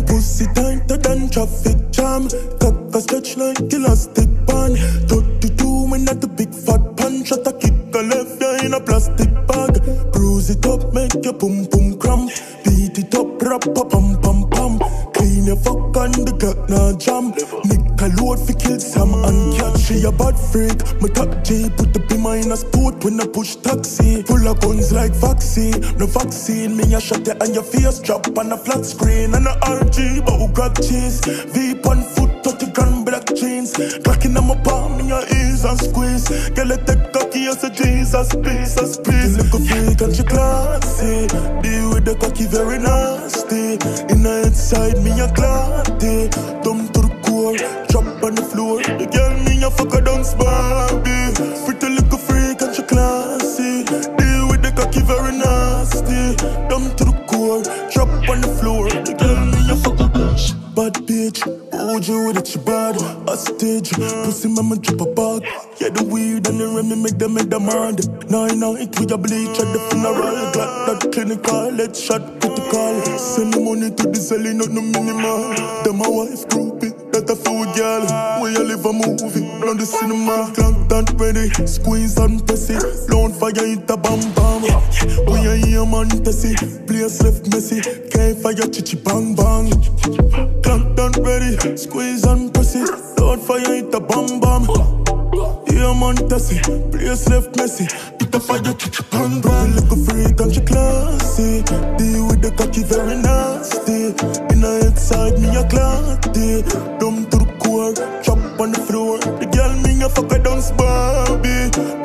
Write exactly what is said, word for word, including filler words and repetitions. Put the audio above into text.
pussy tighter than traffic jam. Cock a stretch like elastic band. thirty-two when at the big fat pan. Shot a kick a left eye in a plastic bag. Bruise it up, make your pum pum cramp. Beat it up, rap a pam pam pam. Clean your fuck and the Glock nah jam. Nick a load fi kill Sam and catch. She a bad freak. My top J put the beamer in a sport when I push taxi. Full of guns like vaccine. No vaccine, me a shot you and your face drop on a flat screen. And a R G, but who grab cheese? Veep on foot, thirty grand black jeans. Cracking on my palm, me a ease and squeeze. Girl, I take cocky as a Jesus, peace, as peace. Look a freak and she classy. Deal with the cocky very nasty. In the inside, me a clatty. Dumb to the core, drop on the floor. The girl, me a fuck a dance Barbie. Pretty little freak and she classy. Deal with the cocky very nasty. Dumb to the core, drop on the floor. The girl, me a fuck a bitch. Bad bitch, O G with it, she bad. Hostage, pussy mama drop a bag. Yeah, the weed and the Remy make them make them mad. Now I know it with a bleach at the funeral. Glad that clinical, let's shot critical. Send the money to the selling, not no minimal. Them my wife groupie, that a food girl. Where you live a movie, on the cinema. Clank that ready, squeeze and press it. Don't fire hit a bam bam. We a here man tessie, place left messy. Can't fire chichi bang bang. Clank that ready, squeeze and press it. Don't fire hit a bam bam. Yeah man tessie, place left messy. Hit a fire chichi bang bang. Look a freak and she classy. Deal with the cocky very nasty. In the inside me a clatty. Dumb to the core, chop on the floor. The girl me a fuck a dance Barbie.